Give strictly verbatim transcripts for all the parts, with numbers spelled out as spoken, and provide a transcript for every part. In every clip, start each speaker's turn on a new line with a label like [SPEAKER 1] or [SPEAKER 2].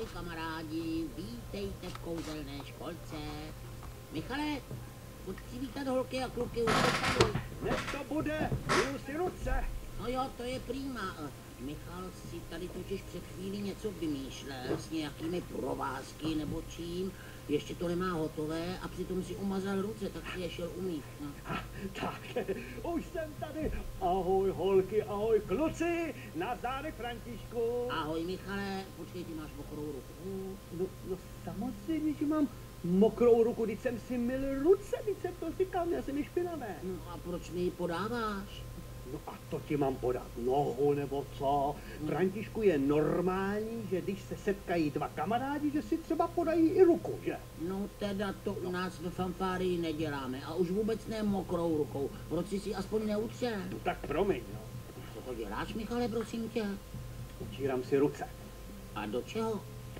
[SPEAKER 1] Ahoj kamarádi, vítejte v kouzelné školce. Michale, pojď přivítat holky a kluky už dostali.
[SPEAKER 2] Než to bude, myju si ruce.
[SPEAKER 1] No jo, to je prýma. Michal si tady totiž před chvílí něco vymýšlel s nějakými provázky nebo čím. Ještě to nemá hotové a přitom si umazal ruce, tak si je šel umýt. No.
[SPEAKER 2] Ha, tak, už jsem tady. Ahoj holky, ahoj kluci, nazdárek Františku.
[SPEAKER 1] Ahoj Michale, počkej, ty máš mokrou ruku.
[SPEAKER 2] No, no samozřejmě, že mám mokrou ruku, když jsem si myl ruce, když jsem to říkal, měl jsem ji špinavé.
[SPEAKER 1] No a proč mi ji podáváš?
[SPEAKER 2] No a to ti mám podat nohu nebo co?
[SPEAKER 1] Hmm.
[SPEAKER 2] Františku, je normální, že když se setkají dva kamarádi, že si třeba podají i ruku, že?
[SPEAKER 1] No teda to u nás ve fanfárii neděláme a už vůbec ne mokrou rukou. Proč jsi si aspoň neutřel?
[SPEAKER 2] No tak promiň, no.
[SPEAKER 1] Co to děláš, Michale, prosím tě?
[SPEAKER 2] Utírám si ruce.
[SPEAKER 1] A do čeho?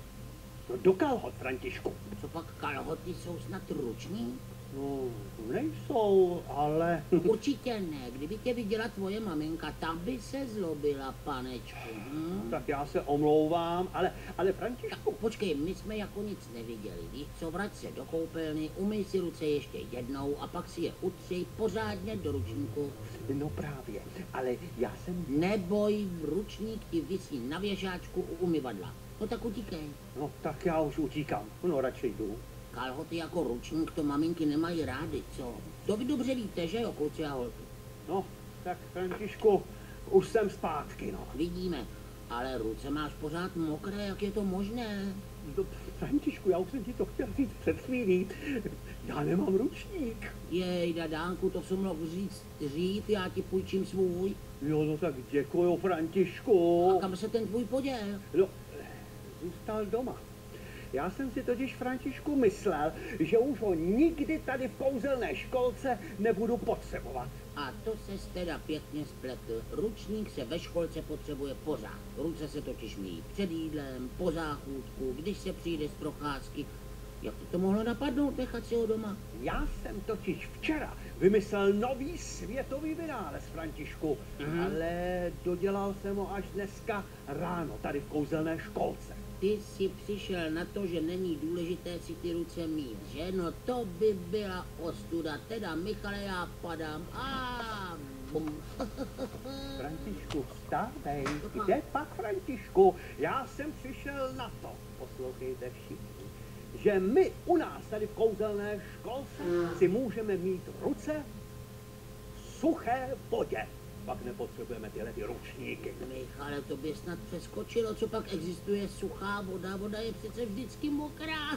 [SPEAKER 2] No do kalhot, Františku.
[SPEAKER 1] Co pak kalhoty jsou snad ruční?
[SPEAKER 2] No, nejsou, ale...
[SPEAKER 1] Určitě ne. Kdyby tě viděla tvoje maminka, tam by se zlobila, panečku. Hm?
[SPEAKER 2] Tak já se omlouvám, ale, ale Františku...
[SPEAKER 1] Tak počkej, my jsme jako nic neviděli. Víš co, vrať se do koupelny, umyj si ruce ještě jednou a pak si je utřej pořádně do ručníku.
[SPEAKER 2] No právě, ale já jsem...
[SPEAKER 1] Neboj, ručník ti visí na věžáčku u umyvadla. No tak utíkej.
[SPEAKER 2] No tak já už utíkám, no radši jdu.
[SPEAKER 1] Kalhoty jako ručník to maminky nemají rády, co? To vy dobře víte, že jo, kluci a holky?
[SPEAKER 2] No, tak Františku, už jsem zpátky, no.
[SPEAKER 1] Vidíme, ale ruce máš pořád mokré, jak je to možné?
[SPEAKER 2] No, Františku, já už jsem ti to chtěl říct před chvílí. Já nemám ručník.
[SPEAKER 1] Jej, Dadánku, to jsem mohl říct dřív, já ti půjčím svůj.
[SPEAKER 2] Jo, no tak děkuju, Františku.
[SPEAKER 1] A kam se ten tvůj poděl?
[SPEAKER 2] No, zůstal doma. Já jsem si totiž, Františku, myslel, že už ho nikdy tady v kouzelné školce nebudu potřebovat.
[SPEAKER 1] A to se teda pěkně spletl. Ručník se ve školce potřebuje pořád. Ruce se totiž míjí před jídlem, po záchůdku, když se přijde z procházky. Jak ti to mohlo napadnout nechat si ho doma?
[SPEAKER 2] Já jsem totiž včera vymyslel nový světový vynález, Františku,
[SPEAKER 1] Mhm.
[SPEAKER 2] ale dodělal jsem ho až dneska ráno tady v kouzelné školce.
[SPEAKER 1] Ty jsi přišel na to, že není důležité si ty ruce mít, že? No to by byla ostuda. Teda, Michale, já padám. A bum.
[SPEAKER 2] Františku, vstávej. Kde pak, Františku? Já jsem přišel na to, poslouchejte všichni, že my u nás tady v kouzelné školce si můžeme mít ruce v suché vodě. Pak nepotřebujeme tyhle ty ručníky.
[SPEAKER 1] Michale, to by snad přeskočilo, co pak existuje suchá voda. Voda je přece vždycky mokrá.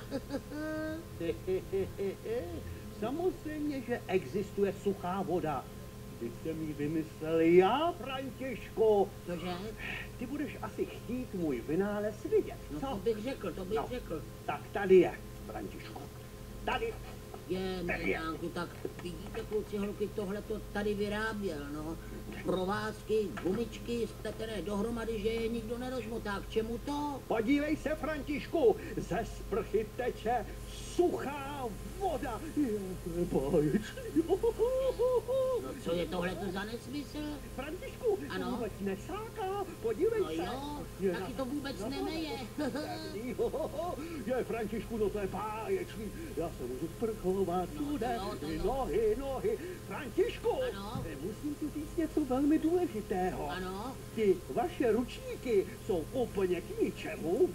[SPEAKER 2] Samozřejmě, že existuje suchá voda. Když jsem ji vymyslel já, Františku.
[SPEAKER 1] Cože?
[SPEAKER 2] Ty budeš asi chtít můj vynález vidět,
[SPEAKER 1] No
[SPEAKER 2] co?
[SPEAKER 1] to bych řekl, to bych
[SPEAKER 2] No.
[SPEAKER 1] řekl.
[SPEAKER 2] Tak tady je, Františku. Tady.
[SPEAKER 1] Je, Milánku, tak vidíte, kluci, holky, tohle to tady vyráběl, no. Provázky, gumičky, spletené dohromady, že je nikdo nerozmotá. K čemu to?
[SPEAKER 2] Podívej se, Františku, ze sprchy teče suchá voda. Jo, to je báječný.
[SPEAKER 1] No co je tohle za nesmysl?
[SPEAKER 2] Františku,
[SPEAKER 1] Ano?
[SPEAKER 2] to vůbec nesáká, podívej
[SPEAKER 1] No
[SPEAKER 2] se.
[SPEAKER 1] jo,
[SPEAKER 2] Je
[SPEAKER 1] taky
[SPEAKER 2] na-
[SPEAKER 1] to vůbec
[SPEAKER 2] na-
[SPEAKER 1] nemeje.
[SPEAKER 2] Je, Františku, no to je báječný. Já se můžu sprchovat
[SPEAKER 1] No,
[SPEAKER 2] všude.
[SPEAKER 1] jo, to jo.
[SPEAKER 2] Nohy, nohy. Františku,
[SPEAKER 1] Ano?
[SPEAKER 2] musím ti říct něco velmi důležitého.
[SPEAKER 1] Ano?
[SPEAKER 2] Ty vaše ručníky jsou úplně k ničemu.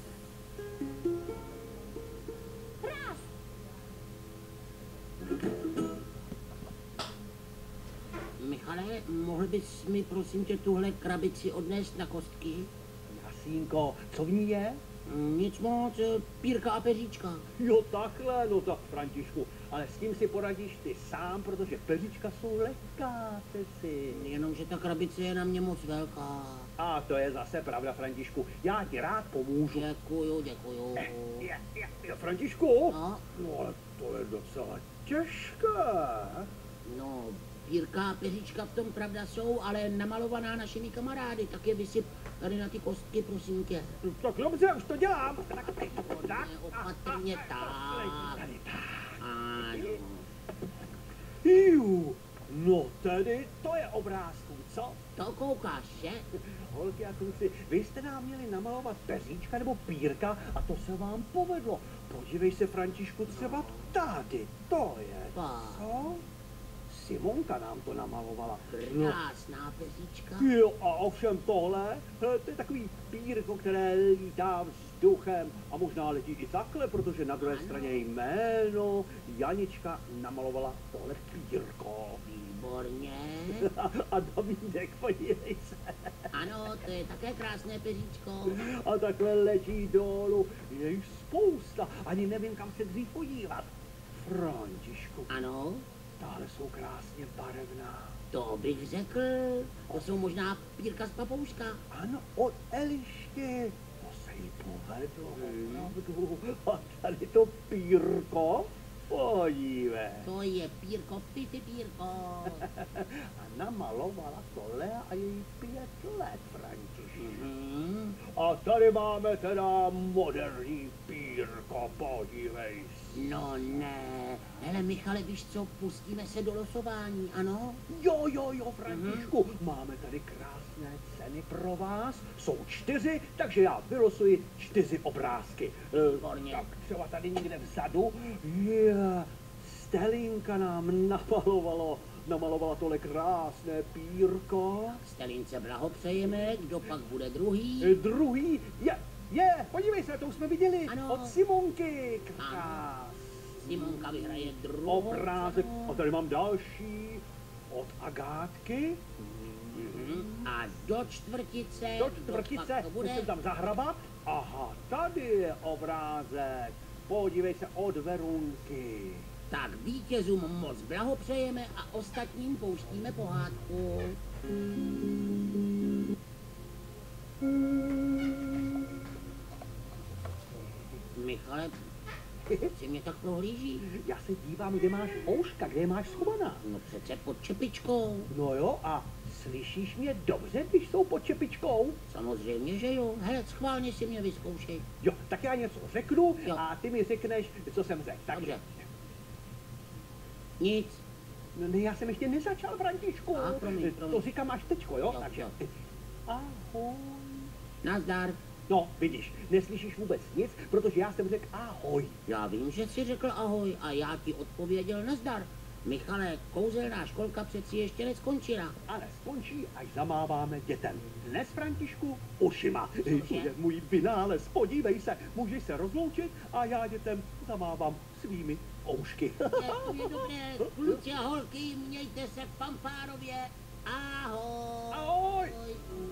[SPEAKER 1] Michale, mohl bys mi prosím tě tuhle krabici odnést na kostky?
[SPEAKER 2] Jasínko, co v ní je?
[SPEAKER 1] Nic moc, pírka a peříčka.
[SPEAKER 2] Jo, takhle, no tak Františku, ale s tím si poradíš ty sám, protože peříčka jsou lehká, přeci.
[SPEAKER 1] Jenomže ta krabice je na mě moc velká.
[SPEAKER 2] A to je zase pravda, Františku, já ti rád pomůžu.
[SPEAKER 1] Děkuju, děkuju.
[SPEAKER 2] Je, je, je, Františku?
[SPEAKER 1] No,
[SPEAKER 2] No, ale to je docela těžké.
[SPEAKER 1] no, pírka a peříčka v tom pravda jsou, ale namalovaná našimi kamarády, tak je vysyp tady na ty kostky, prosím tě.
[SPEAKER 2] Tak dobře, už to dělám. Tak, tak, tak.
[SPEAKER 1] Opatrně tak.
[SPEAKER 2] Tady, tak.
[SPEAKER 1] Ano.
[SPEAKER 2] Jú, No tedy, to je obrázků, co?
[SPEAKER 1] To koukáš, že?
[SPEAKER 2] Holky a kluci, vy jste nám měli namalovat peříčka nebo pírka a to se vám povedlo. Podívej se, Františku, třeba tady, to je,
[SPEAKER 1] Pa.
[SPEAKER 2] co? Simonka nám to namalovala. No,
[SPEAKER 1] Krásná peříčka.
[SPEAKER 2] jo, a ovšem tohle, eh, to je takový pírko, které lítá vzduchem a možná letí i takhle, protože na druhé
[SPEAKER 1] Ano.
[SPEAKER 2] straně jméno Janička namalovala tohle pírko.
[SPEAKER 1] Výborně.
[SPEAKER 2] A Davídek, podívej se.
[SPEAKER 1] Ano, to je také krásné peříčko.
[SPEAKER 2] A takhle letí dolů. Je jich spousta. Ani nevím, kam se dřív podívat. Františku,
[SPEAKER 1] Ano,
[SPEAKER 2] tahle jsou krásně barevná.
[SPEAKER 1] to bych řekl. To jsou možná pírka z papouška.
[SPEAKER 2] Ano, od Elišky. To se jí povedlo,
[SPEAKER 1] Hmm.
[SPEAKER 2] opravdu. A tady to pírko. Podívej.
[SPEAKER 1] To je pírko, pipi pírko.
[SPEAKER 2] A namalovala tohle a její pět let, Františku.
[SPEAKER 1] Mhm.
[SPEAKER 2] A tady máme teda moderní pírko, podívej se.
[SPEAKER 1] No ne. Hele, Michale, víš co, pustíme se do losování, ano?
[SPEAKER 2] Jo, jo, jo, Františku, mm-hmm. máme tady krásné ceny pro vás. Jsou čtyři, takže já vylosuji čtyři obrázky. E,
[SPEAKER 1] Výborně.
[SPEAKER 2] tak třeba tady někde vzadu. Je, Stelinka nám namalovalo, namalovala tohle krásné pírko.
[SPEAKER 1] Stelince blahopřejeme, kdo pak bude druhý?
[SPEAKER 2] E, druhý, je, je, podívej se, to už jsme viděli.
[SPEAKER 1] Ano.
[SPEAKER 2] Od Simonky. Krás.
[SPEAKER 1] Simonka vyhraje druhou
[SPEAKER 2] Obrázek.
[SPEAKER 1] cenu.
[SPEAKER 2] A tady mám další. Od Agátky.
[SPEAKER 1] Mhm. A do čtvrtice,
[SPEAKER 2] Do
[SPEAKER 1] kdo
[SPEAKER 2] čtvrtice,
[SPEAKER 1] pak to bude?
[SPEAKER 2] musím tam zahrabat. Aha, tady je obrázek. Podívej se, od Verunky.
[SPEAKER 1] Tak vítězům moc blahopřejeme a ostatním pouštíme pohádku. Michale, si mě tak prohlíží?
[SPEAKER 2] Já se dívám, kde máš ouška, kde je máš schovaná.
[SPEAKER 1] No přece pod čepičkou.
[SPEAKER 2] No jo, a slyšíš mě dobře, když jsou pod čepičkou?
[SPEAKER 1] Samozřejmě, že jo. Hele, schválně si mě vyzkoušej.
[SPEAKER 2] Jo, tak já něco řeknu
[SPEAKER 1] Jo.
[SPEAKER 2] a ty mi řekneš, co jsem řekl. Takže,
[SPEAKER 1] Dobře. Nic.
[SPEAKER 2] no, ne, já jsem ještě nezačal, Františku.
[SPEAKER 1] Aha, promiň, promiň.
[SPEAKER 2] To říkám až teďko, jo?
[SPEAKER 1] Jo,
[SPEAKER 2] Takže,
[SPEAKER 1] jo.
[SPEAKER 2] ahoj.
[SPEAKER 1] Nazdar.
[SPEAKER 2] No, vidíš, neslyšíš vůbec nic, protože já jsem řekl ahoj.
[SPEAKER 1] Já vím, že jsi řekl ahoj a já ti odpověděl nazdar. Michale, kouzelná školka přeci ještě neskončila.
[SPEAKER 2] Ale skončí, až zamáváme dětem. Dnes, Františku, ušima. To je můj vynález, podívej se, můžeš se rozloučit a já dětem zamávám svými oušky.
[SPEAKER 1] To je dobré, kluci a holky, mějte se fanfárově. Ahoj.
[SPEAKER 2] Ahoj.
[SPEAKER 1] Ahoj.